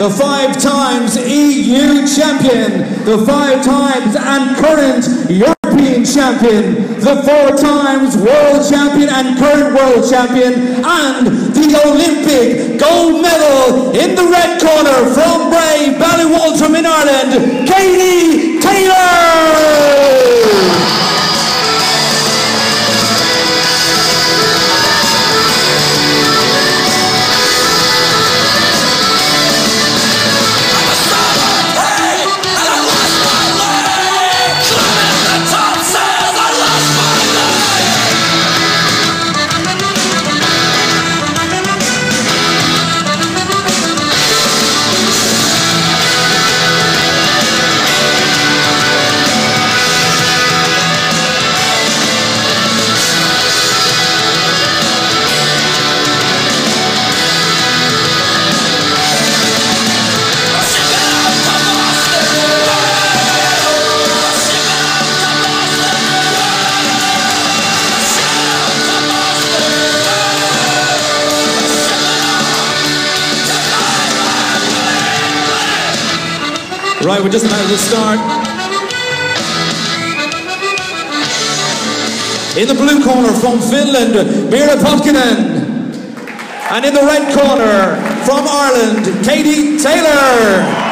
the 5 times EU champion, the 5 times and current European champion, the 4 times world champion and current world champion, and the Olympic gold medal in the red corner from Bray, Ballywaltrim in Ireland, Katie Taylor! Right, we're just about to start. In the blue corner from Finland, Mira Potkonen. And in the red corner from Ireland, Katie Taylor.